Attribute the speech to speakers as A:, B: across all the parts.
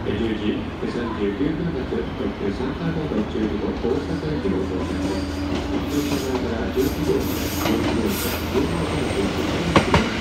A: 10時39分発特急サンタード途中と大阪駅の到着です。一等車側から11号車、11号車、15号車の電車に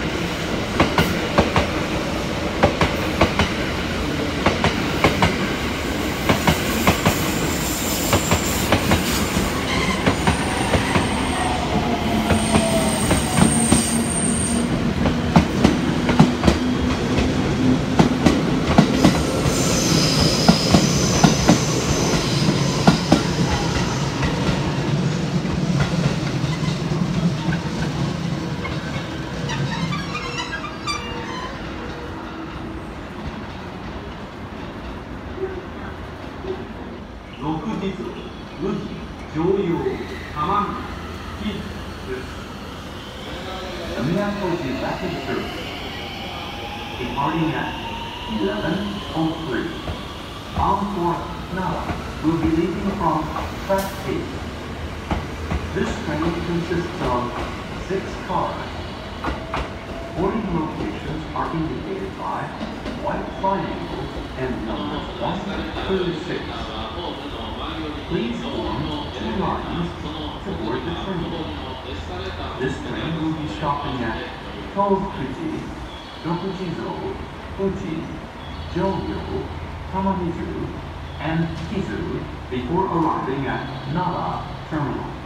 B: Departing at 11:03. Bound for Nara will be leaving from track 8. This train consists of 6 cars. Boarding locations are indicated by white triangles and numbers 1 through 6. Please form 2 lines to board the train. This train will be stopping at Tokuji, Dokujizo, Fuji, Jogyo, Tamamizu, and Kizu before arriving at Nara Terminal.